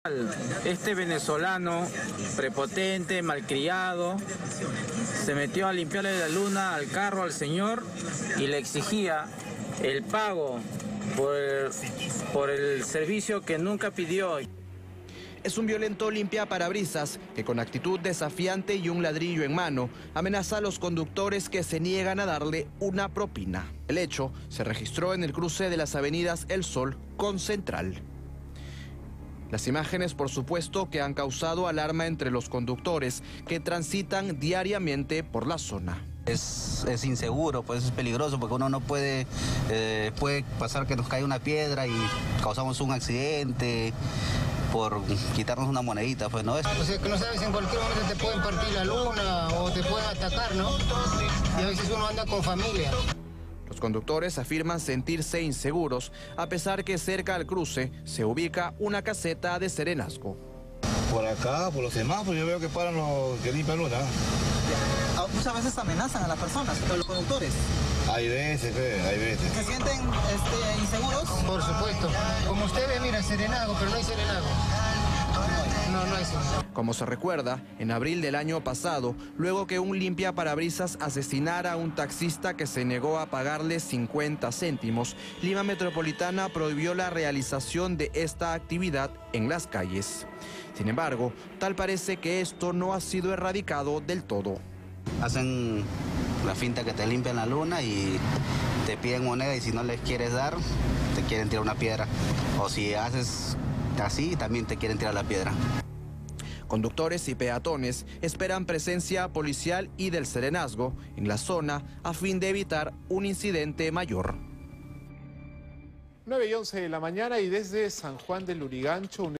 Este venezolano, prepotente, malcriado, se metió a limpiarle la luna al carro al señor y le exigía el pago por el servicio que nunca pidió. Es un violento limpiaparabrisas que con actitud desafiante y un ladrillo en mano amenaza a los conductores que se niegan a darle una propina. El hecho se registró en el cruce de las avenidas El Sol con Central. Las imágenes, por supuesto, que han causado alarma entre los conductores que transitan diariamente por la zona. Es inseguro, pues es peligroso porque uno no puede pasar que nos cae una piedra y causamos un accidente por quitarnos una monedita, pues no es. O sea, que no sabes, en cualquier momento te pueden partir la luna o te pueden atacar, ¿no? Y a veces uno anda con familia. Los conductores afirman sentirse inseguros, a pesar que cerca al cruce se ubica una caseta de serenazgo. Por acá, por los semáforos, yo veo que paran los que limpian luna. Muchas veces amenazan a las personas, a los conductores. Hay veces, hay veces. ¿Se sienten inseguros? Por supuesto. Como usted ve, mira, serenazgo, pero no hay serenazgo. No hay serenazgo. Como se recuerda, en abril del año pasado, luego que un limpiaparabrisas asesinara a un taxista que se negó a pagarle 50 céntimos, Lima Metropolitana prohibió la realización de esta actividad en las calles. Sin embargo, tal parece que esto no ha sido erradicado del todo. Hacen la finta que te limpian la luna y te piden moneda y si no les quieres dar, te quieren tirar una piedra. O si haces así, también te quieren tirar la piedra. Conductores y peatones esperan presencia policial y del serenazgo en la zona a fin de evitar un incidente mayor. 9:11 de la mañana y desde San Juan del Lurigancho.